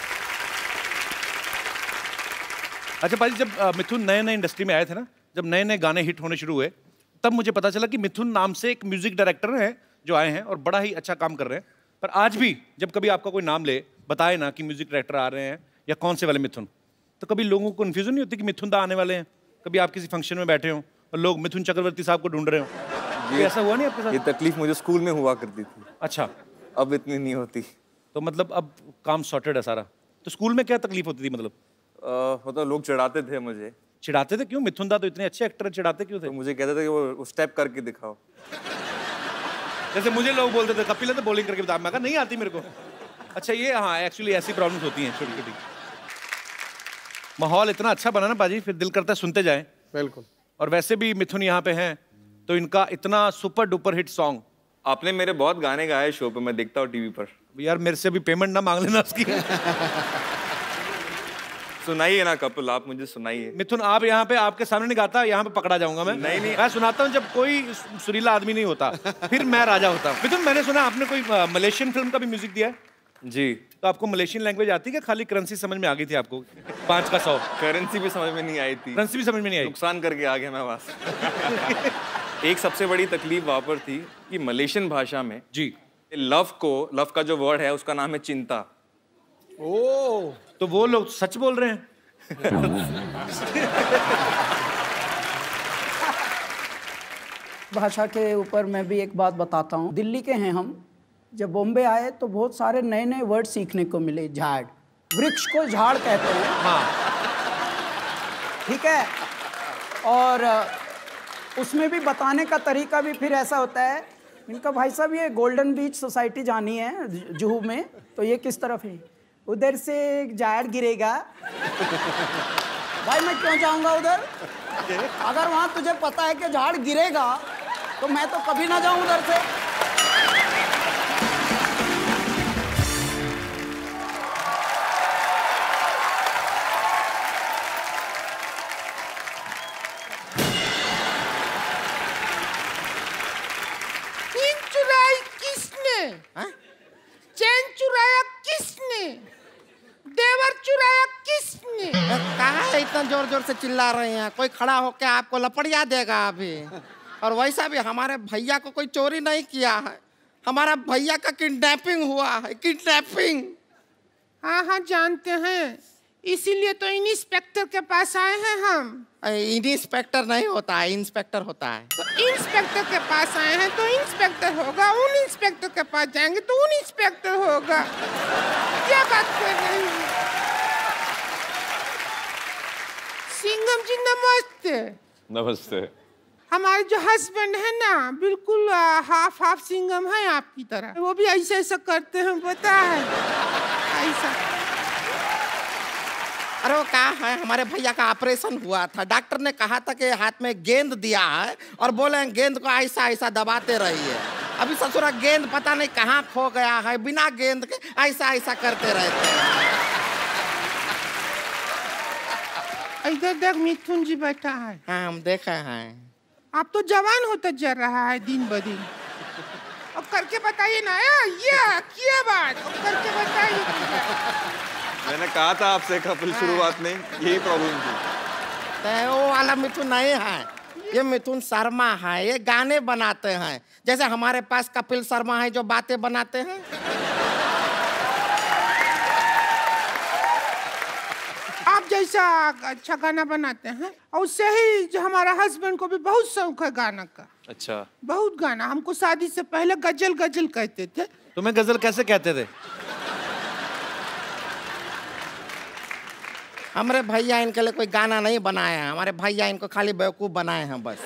अच्छा भाई, जब मिथुन नए नए इंडस्ट्री में आए थे ना, जब नए नए गाने हिट होने शुरू हुए, तब मुझे पता चला कि मिथुन नाम से एक म्यूजिक डायरेक्टर हैं जो आए हैं और बड़ा ही अच्छा काम कर रहे हैं। पर आज भी जब कभी आपका कोई नाम ले, बताए ना कि म्यूजिक डायरेक्टर आ रहे हैं या कौन से वाले मिथुन, तो कभी लोगों को कन्फ्यूजन नहीं होती कि मिथुन दा आने वाले हैं? कभी आप किसी फंक्शन में बैठे हो और लोग मिथुन चक्रवर्ती साहब को ढूंढ रहे हो, ये ऐसा हुआ नहीं आपके साथ?
ये तकलीफ मुझे स्कूल में हुआ करती थी।
अच्छा।
अब इतनी नहीं होती।
तो मतलब अब काम सॉर्टेड है सारा। तो स्कूल में क्या तकलीफ होती थी मतलब?
मतलब लोग चिढ़ाते थे मुझे।
चिढ़ाते थे? क्यों? मिथुन दा तो इतने अच्छे एक्टर, चिढ़ाते क्यों थे?
तो मुझे कहते थे कि वो स्टेप करके दिखाओ।
जैसे मुझे लोग बोलते थे कपिल है तो बॉलिंग करके बता, मैं कहा नहीं आती मेरे को। अच्छा ये, हाँ एक्चुअली ऐसी प्रॉब्लम्स होती हैं छोटी छोटी। माहौल इतना अच्छा बना ना बाजी, फिर दिल करता है सुनते जाएं।
बिल्कुल।
और वैसे भी मिथुन यहाँ पे हैं, तो इनका इतना सुपर डुपर हिट सॉन्ग।
आपने मेरे बहुत गाने गाए शो पे, मैं देखता हूँ टीवी पर।
यार मेरे से भी पेमेंट ना मांग लेना उसकी।
सुनाइए ना कपिल, आप मुझे सुनाइए।
मिथुन आप यहाँ पे, आपके सामने नहीं गाता, यहाँ पे पकड़ा जाऊंगा मैं।
नहीं नहीं,
मैं सुनाता हूँ जब कोई सुरीला आदमी नहीं होता, फिर मैं राजा होता हूँ। मिथुन, मैंने सुना आपने कोई मलेशियन फिल्म का भी म्यूजिक दिया है?
जी। तो
आपको मलेशियन लैंग्वेज आती है, खाली करेंसी समझ में आ गई थी आपको? पांच का सौ।
करेंसी भी समझ में नहीं आई थी।
करेंसी भी समझ में नहीं आई?
नुकसान करके आ गया मैं वहां से। एक सबसे बड़ी तकलीफ वहां पर थी कि मलेशियन भाषा में
जी
लव को, लव का जो वर्ड है उसका नाम है चिंता।
ओ, तो वो लोग सच बोल रहे हैं।
भाषा के ऊपर मैं भी एक बात बताता हूँ। दिल्ली के हैं हम, जब बॉम्बे आए तो बहुत सारे नए नए वर्ड सीखने को मिले। झाड़, वृक्ष को झाड़ कहते हैं।
हाँ।
ठीक है। और उसमें भी बताने का तरीका भी फिर ऐसा होता है। इनका भाई साहब ये गोल्डन बीच सोसाइटी जानी है जुहू में, तो ये किस तरफ है? उधर से एक झाड़ गिरेगा, भाई मैं क्यों जाऊंगा उधर? अगर वहां तुझे पता है कि झाड़ गिरेगा तो मैं तो कभी ना जाऊं उधर से।
चैन चुराया किसने? देवर चुराया किसने?
कहाँ इतना जोर जोर से चिल्ला रहे हैं? कोई खड़ा होके आपको लपड़िया देगा अभी। और वैसा भी हमारे भैया को कोई चोरी नहीं किया है, हमारा भैया का किडनैपिंग हुआ है, किडनैपिंग।
हाँ हाँ जानते हैं, इसीलिए तो इंस्पेक्टर के पास आए हैं हम।
इंस्पेक्टर नहीं होता है, इंस्पेक्टर होता है।
तो इंस्पेक्टर के पास आए हैं तो इंस्पेक्टर होगा, उन इंस्पेक्टर के पास जाएंगे तो उन इंस्पेक्टर होगा। क्या बात कर रहे हैं? सिंघम जी नमस्ते।
नमस्ते।
हमारे जो हस्बैंड है ना, बिल्कुल हाफ हाफ सिंघम है आपकी तरह। वो भी ऐसा ऐसा करते हैं, पता है ऐसा।
अरे वो कहा है, हमारे भैया का ऑपरेशन हुआ था, डॉक्टर ने कहा था कि हाथ में गेंद दिया है और बोले गेंद को ऐसा ऐसा दबाते रहिए। अभी ससुरा गेंद पता नहीं कहाँ खो गया है, बिना गेंद के ऐसा ऐसा करते रहते हैं।
इधर देख मिथुन जी बैठा है।
हाँ हम देखे हैं।
आप तो जवान होता जा रहा है दिन ब दिन। अब करके बताइए ना, ये क्या बात, अब करके बताइए।
मैंने कहा था आपसे कपिल शुरुआत में यही प्रॉब्लम थी।
तो वो वाला मिथुन नहीं है, ये मिथुन शर्मा है, ये गाने बनाते हैं। जैसे हमारे पास कपिल शर्मा है जो बातें बनाते हैं।
आप जैसा अच्छा गाना बनाते हैं, और उससे ही जो हमारा हस्बैंड को भी बहुत शौक है गाना का।
अच्छा,
बहुत गाना। हमको शादी से पहले गजल गजल कहते थे।
तुम्हें गजल कैसे कहते थे?
हमारे भैया इनके लिए कोई गाना नहीं बनाया है, हमारे भैया इनको खाली बेवकूफ बनाए हैं बस।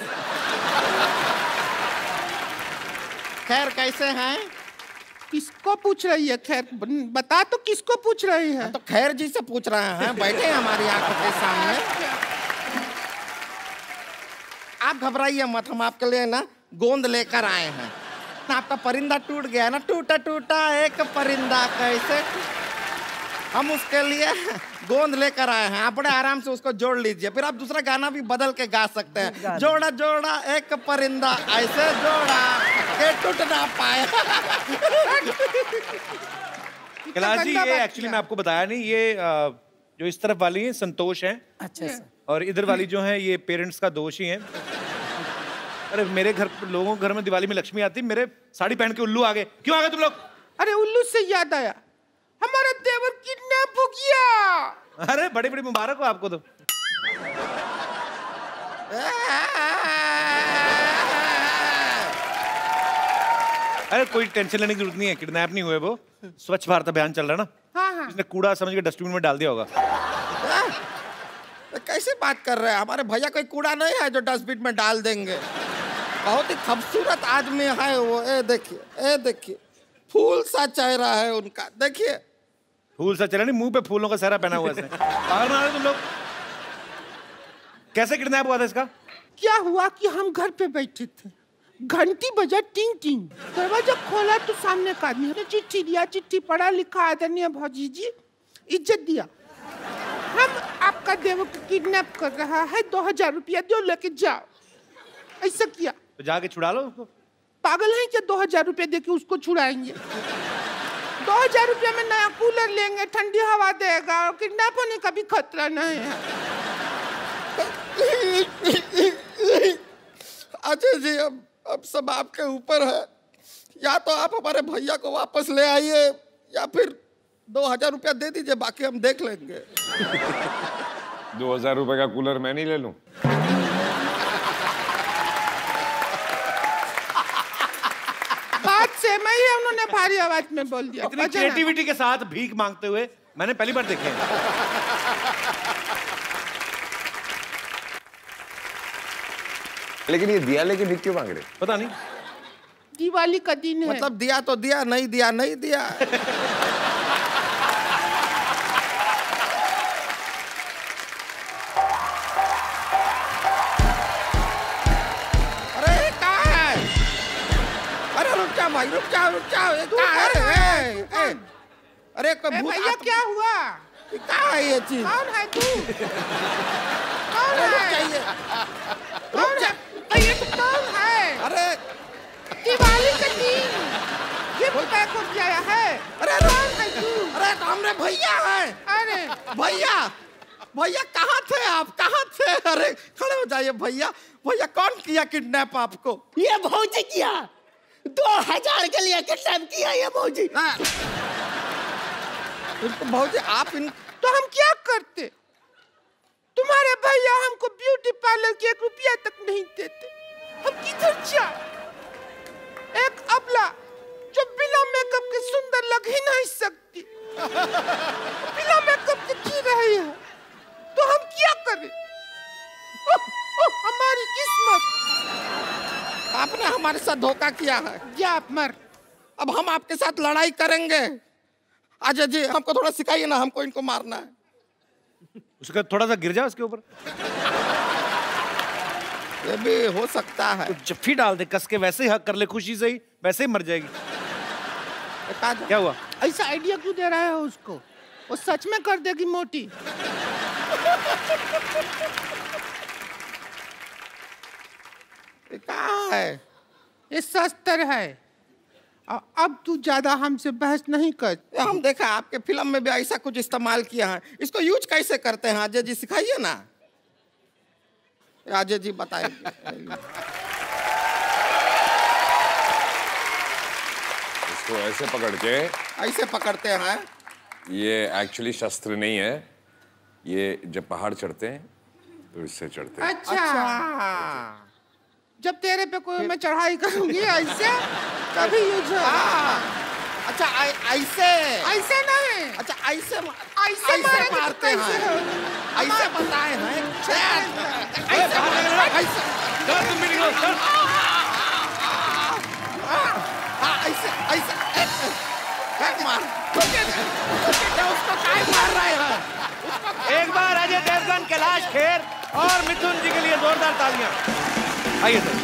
खैर कैसे हैं?
किसको पूछ रही है? खैर बता तो, किसको पूछ रही है?
तो खैर जी से पूछ रहे हैं, बैठे हैं हमारी आंखों के सामने। आप घबराइए मत, हम आपके लिए ना गोंद लेकर आए हैं। आपका परिंदा टूट गया ना, टूटा टूटा एक परिंदा कैसे, हम उसके लिए गोंद लेकर आए हैं। आप बड़े आराम से उसको जोड़ लीजिए, फिर आप दूसरा गाना भी बदल के गा सकते हैं। जोड़ा जोड़ा एक परिंदा ऐसे जोड़ा के टूट ना पाए।
कैलाश जी, ये एक्चुअली मैं आपको बताया नहीं, ये जो इस तरफ वाली है संतोष है।
अच्छा सर।
और इधर वाली जो है ये पेरेंट्स का दोष ही है। अरे मेरे घर लोगों के घर में दिवाली में लक्ष्मी आती, मेरे साड़ी पहन के उल्लू आ गए। क्यों आ गए तुम लोग?
अरे उल्लू से याद आया, हमारा देवर किडनैप हो गया।
अरे बड़ी बड़ी मुबारक हो आपको तो। अरे कोई टेंशन लेने की जरूरत नहीं है, किडनैप नहीं हुए वो। स्वच्छ भारत अभियान चल रहा है ना।
हाँ हाँ।
इसने कूड़ा समझ के डस्टबिन में डाल दिया होगा।
कैसे बात कर रहे हैं? हमारे भैया कोई कूड़ा नहीं है जो डस्टबिन में डाल देंगे। बहुत ही खूबसूरत आदमी है वो। ए देखिए, ए देखिए, फूल सा चेहरा है उनका, देखिए।
फूल सा चेहरा नहीं, मुंह पे फूलों का सहरा पहना हुआ है। पागल बना रहे तुम लोग। कैसे किडनैप हुआ था इसका?
क्या हुआ कि हम घर पे बैठे थे, घंटी बजा टिंग टिंग, दरवाजा खोला तो सामने का आदमी ने चिट्ठी दिया। चिट्ठी पढ़ा लिखा, आदरणीय भौजी जी, इज्जत दिया, हम आपका देवर को किडनैप कर रहा है, दो हजार रुपया दो लेके जाओ। ऐसा किया।
तो जाके छुड़ा लो उसको।
पागल है क्या? दो हजार रुपया दे के उसको छुड़ाएंगे? दो हजार रुपया में नया कूलर लेंगे, ठंडी हवा देगा, और किडनैप होने का भी खतरा नहीं है।
अच्छा जी, अब अब सब आपके ऊपर है। या तो आप हमारे भैया को वापस ले आइए, या फिर दो हजार रुपया दे दीजिए, बाकी हम देख लेंगे।
दो हजार रुपए का कूलर मैं नहीं ले लूं?
बात से मैं ही उन्होंने भारी आवाज में बोल दिया।
इतनी क्रिएटिविटी के साथ भीख मांगते हुए मैंने पहली बार देखे।
लेकिन ये दिया लेके भीख क्यों मांग रहे?
पता नहीं,
दिवाली का दिन है।
मतलब दिया तो दिया, नहीं दिया नहीं दिया। जा भाई, रुक जा, रुक जा। ये क्या है? ए, ए, अरे कोई भूत।
भैया क्या हुआ?
क्या है ये चीज?
कौन है तू? कौन
रुक
है?
जाइए।
कौन है? भैया तू कौन है?
अरे
दिवाली का दिन गिफ्ट पैक हो गया है।
अरे
कौन है तू?
अरे तो हमरे भैया है।
अरे
भैया, भैया कहाँ थे आप? कहाँ थे? अरे खड़े हो जाइए भैया। भैया कौन किया किडनैप आपको?
ये भौजी किया। दो हजार के लिए किडनैप किया ये भौजी।
इनको भौजी आप इन
तो हम क्या करते? तुम्हारे भैया हमको ब्यूटी पार्लर के एक रुपया तक नहीं देते। हम किधर जाए? एक अबला जो बिना मेकअप के सुंदर लग ही नहीं सकती, बिना मेकअप के जी रही है, तो हम क्या करें? ओह, ओह, हमारी किस्मत।
आपने हमारे साथ धोखा किया है।
जा आप मर।
अब हम आपके साथ लड़ाई करेंगे। अजय जी हमको थोड़ा सिखाइए ना, हमको इनको मारना है।
उसका थोड़ा सा गिर जाए उसके ऊपर।
ये भी हो सकता है।
तो जफ्फी डाल दे कस के, वैसे ही हक कर ले खुशी से ही, वैसे ही मर जाएगी। क्या हुआ?
ऐसा आइडिया क्यों दे रहा है उसको? वो सच में कर देगी मोटी।
ये कहाँ है?
ये शस्त्र है। अब तू ज्यादा हमसे बहस नहीं कर।
हम देखा आपके फिल्म में भी ऐसा कुछ इस्तेमाल किया है। इसको यूज कैसे करते हैं अजय जी, सिखाइए ना। अजय जी बताइए।
इसको ऐसे पकड़ के,
ऐसे पकड़ते हैं।
ये एक्चुअली शस्त्र नहीं है, ये जब पहाड़ चढ़ते हैं तो इससे चढ़ते हैं।
अच्छा, अच्छा। जब तेरे पे कोई मैं चढ़ाई करूंगी ऐसे तभी यूज हो।
अच्छा ऐसे
ऐसे नहीं।
अच्छा ऐसे
ऐसे
ऐसे मारते हैं। ऐसे बताए हैं। ऐसे ऐसे ऐसे मार। उसको काय मार रहे हैं?
एक बार अजय देवगन, कैलाश खेर और मिथुन जी के लिए जोरदार तालियां। आइए सर।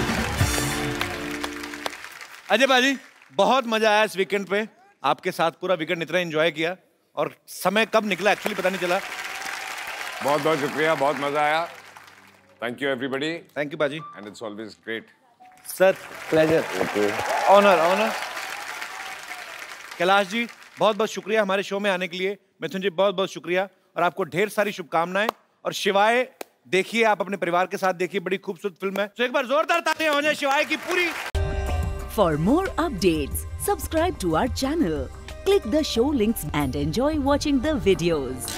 अजय भाजी बहुत मजा आया इस वीकेंड पे, आपके साथ पूरा वीकेंड इतना एंजॉय किया और समय कब निकला एक्चुअली पता नहीं चला।
बहुत बहुत शुक्रिया, बहुत मजा आया। Thank you everybody.
Thank you बाजी।
And it's always great
sir. Pleasure, honour honour. Kailash ji बहुत बहुत शुक्रिया हमारे शो में आने के लिए। मिथुन जी बहुत बहुत शुक्रिया और आपको ढेर सारी शुभकामनाएं। और शिवाय देखिए, आप अपने परिवार के साथ देखिए, बड़ी खूबसूरत फिल्म है। तो एक बार जोरदार तालियां हो जाए शिवाय की पूरी।
For more updates, subscribe to our channel, click the show links and enjoy watching the videos.